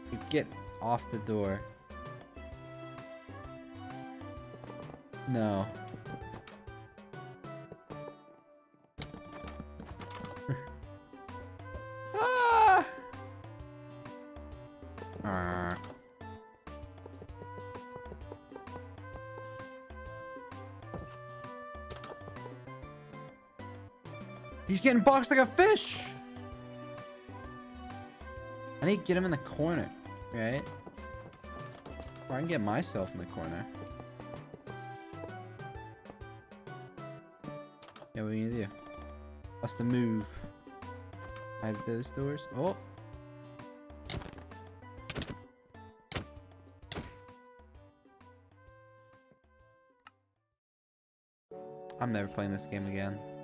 Get off the door. No. Ah! He's getting boxed like a fish! I need to get him in the corner, right? Or I can get myself in the corner. Yeah, what do you do? What's the move? I have those doors. Oh! I'm never playing this game again.